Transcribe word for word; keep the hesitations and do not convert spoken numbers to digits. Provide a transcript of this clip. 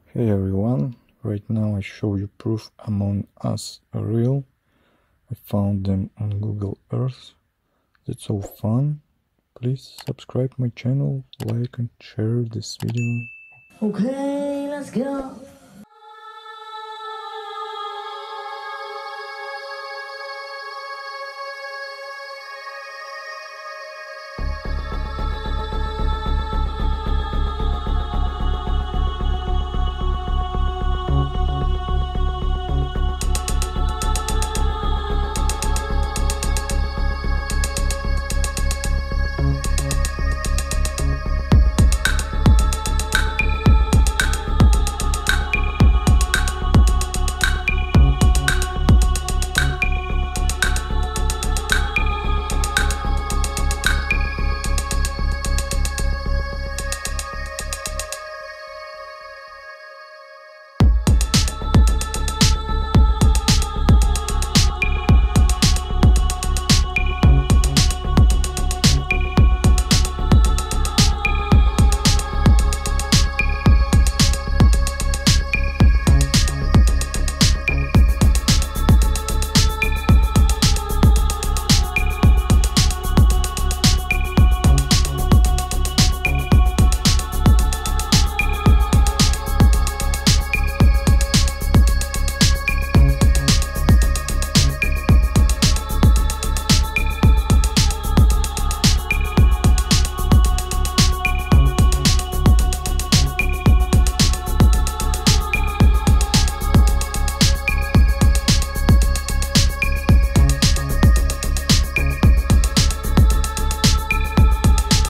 Hey everyone, right now I show you proof Among Us are real. I found them on Google Earth. That's so fun. Please subscribe my channel, like and share this video. Okay, let's go.